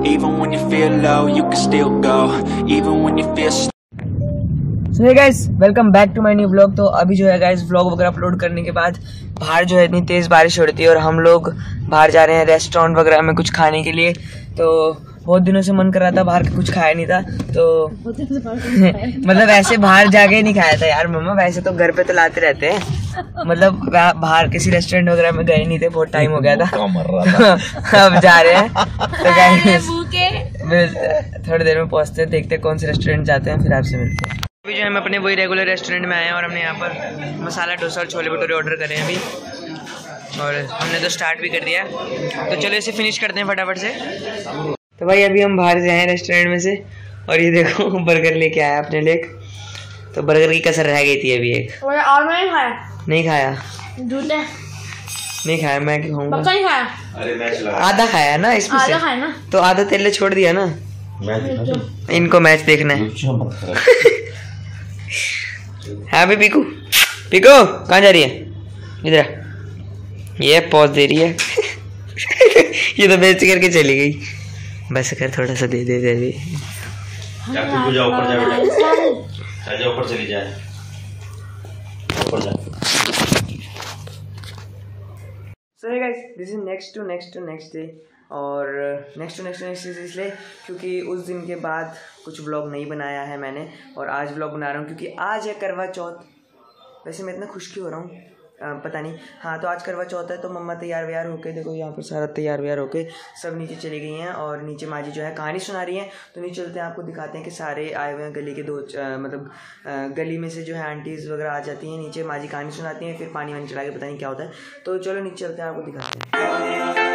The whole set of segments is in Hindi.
Even when you feel low, you can still go. Even when you feel so hey guys, welcome back to my new blog. तो अभी जो है गाइस व्लॉग वगैरह अपलोड करने के बाद बाहर जो है इतनी तेज़ बारिश हो रही थी और हम लोग बाहर जा रहे हैं रेस्टोरेंट वगैरह में कुछ खाने के लिए। तो बहुत दिनों से मन कर रहा था, बाहर का कुछ खाया नहीं था तो मतलब ऐसे बाहर जाके नहीं खाया था यार मम्मा। वैसे तो घर पे तो लाते रहते हैं, मतलब बाहर किसी रेस्टोरेंट वगैरह में गए नहीं थे, बहुत टाइम हो गया था। अब जा रहे हैं तो गाइस थोड़ी देर में पहुंचते हैं, देखते हैं कौन से रेस्टोरेंट जाते हैं, फिर आपसे मिलते हैं। अभी जो है हम अपने वही रेगुलर रेस्टोरेंट में आए हैं और हमने यहाँ पर मसाला डोसा और छोले भटूरे ऑर्डर करे हैं अभी, और हमने तो स्टार्ट भी कर दिया। तो चलो इसे फिनिश करते हैं फटाफट से। तो भाई अभी हम बाहर से आए हैं रेस्टोरेंट में से और ये देखो बर्गर लेके आया अपने लिए। तो बर्गर की कसर रह गई थी अभी एक, और नहीं खाया। नहीं खाया, नहीं खाया, मैं क्यों खाऊंगा? नहीं खाया। अरे आधा खाया ना इसमें से, खाया ना? तो आधा तेल छोड़ दिया ना। इनको मैच देखना है। हाँ भी पीकू, पीकू कहाँ जा रही है? इधर ये पॉज दे रही है। ये तो बेच करके चली गई। बस कर थोड़ा सा दे दे दे भी। ऊपर जा बेटा, ऊपर चली जाए, ऊपर जा। So hey guys, this is next to next day और नेक्स्ट टू नेक्स्ट इसलिए क्योंकि उस दिन के बाद कुछ व्लॉग नहीं बनाया है मैंने, और आज व्लॉग बना रहा हूँ क्योंकि आज है करवा चौथ। वैसे मैं इतना खुश क्यों हो रहा हूँ पता नहीं। हाँ तो आज करवा चौथ है, तो मम्मा तैयार व्यार होके, देखो यहाँ पर सारा तैयार व्यार होके सब नीचे चली गई हैं, और नीचे माँ जी जो है कहानी सुना रही हैं। तो नीचे चलते हैं, आपको दिखाते हैं कि सारे आए हुए हैं गली के दो मतलब गली में से जो है आंटीज़ वगैरह आ जाती हैं नीचे, माँ जी कहानी सुनाती हैं, फिर पानी वानी चला के पता नहीं क्या होता है। तो चलो नीचे चलते हैं, आपको दिखाते हैं।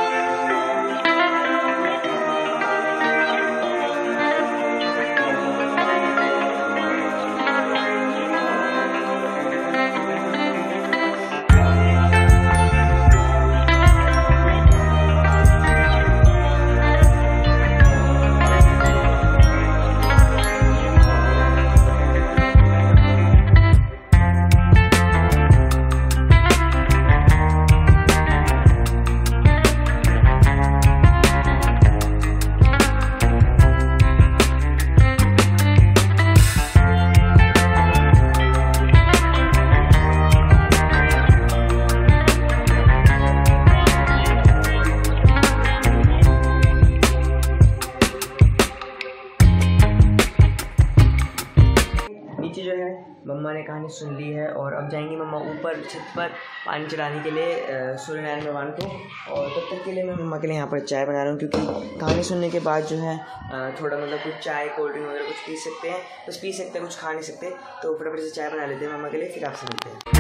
नीचे जो है मम्मा ने कहानी सुन ली है, और अब जाएंगी मम्मा ऊपर छत पर पानी चढ़ाने के लिए सूर्यनारायण भगवान को। और तब तक के लिए मैं मम्मा के लिए यहाँ पर चाय बना रहा हूँ, क्योंकि कहानी सुनने के बाद जो है थोड़ा मतलब कुछ चाय कोल्ड ड्रिंक वगैरह कुछ पी सकते हैं, बस पी सकते हैं, कुछ खा नहीं सकते। तो फटाफट से चाय बना लेते हैं मम्मा के लिए, फिर आपसे मिलते हैं।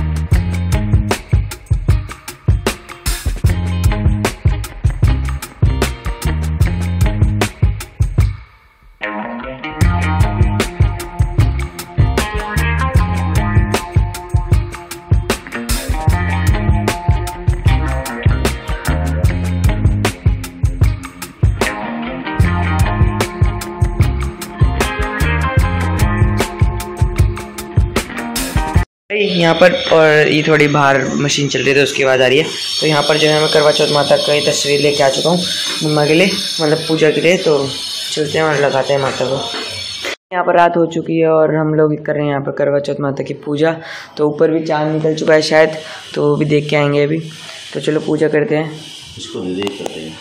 यहाँ पर और ये थोड़ी बाहर मशीन चल रही है तो उसकी आवाज़ आ रही है। तो यहाँ पर जो है मैं करवा चौथ माता की तस्वीर लेके आ चुका हूँ मम्मा के लिए, मतलब पूजा के लिए। तो चलते हैं और लगाते हैं माता को। यहाँ पर रात हो चुकी है और हम लोग कर रहे हैं यहाँ पर करवा चौथ माता की पूजा। तो ऊपर भी चाँद निकल चुका है शायद, तो वो भी देख के आएंगे अभी। तो चलो पूजा करते हैं। इसको देख करते हैं।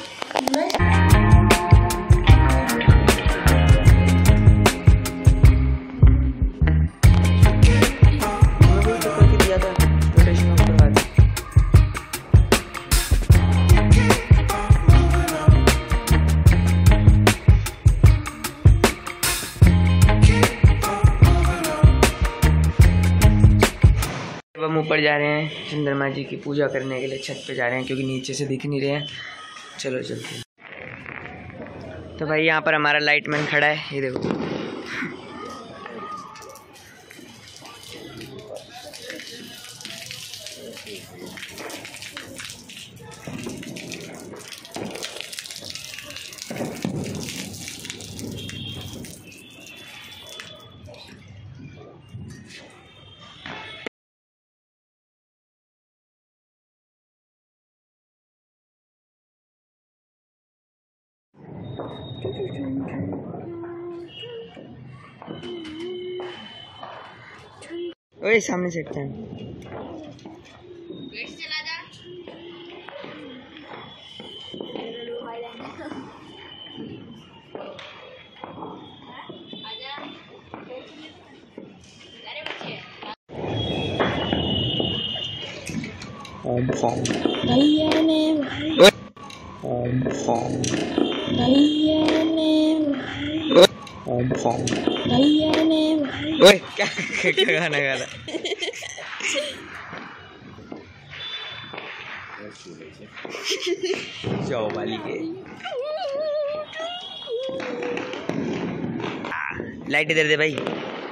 हम ऊपर जा रहे हैं चंद्रमा जी की पूजा करने के लिए, छत पे जा रहे हैं क्योंकि नीचे से दिख नहीं रहे हैं। चलो चलते हैं। तो भाई यहाँ पर हमारा लाइटमैन खड़ा है, ये देखो। ओए सामने से हटते हैं। चला जा। भैया ने ओए क्या गाना गा रहा? जाओ वाली के लाइट इधर दे भाई।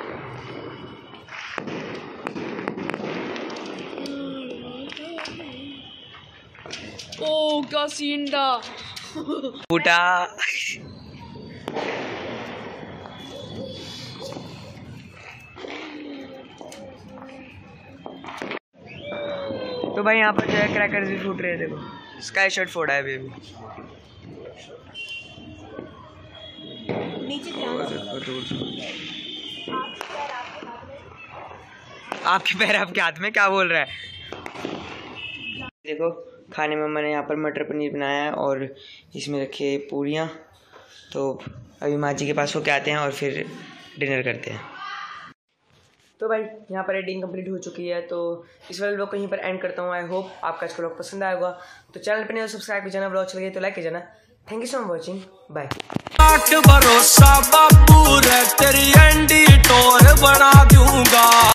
ओ क्या सीन था। फूटा। तो भाई यहाँ पर जो है क्रैकर्स भी फूट रहे हैं। देखो स्काई शॉट फोड़ा है बेबी। आपके पैर आपके हाथ में क्या बोल रहा है? देखो खाने में मैंने यहाँ पर मटर पनीर बनाया है और इसमें रखी है पूरियाँ। तो अभी माँ जी के पास होके आते हैं और फिर डिनर करते हैं। तो भाई यहाँ पर एडिटिंग कंप्लीट हो चुकी है, तो इस वाले व्लॉग को यहीं पर एंड करता हूँ। आई होप आपका इसका व्लॉग पसंद आया होगा। तो चैनल पर नहीं हो सब्सक्राइब कर जाना, व्लॉग चल गए तो लाइक कर जाना। Thank you so much watching, bye. भरोसा बापू रे तेरी एंडी टोर बना दूंगा।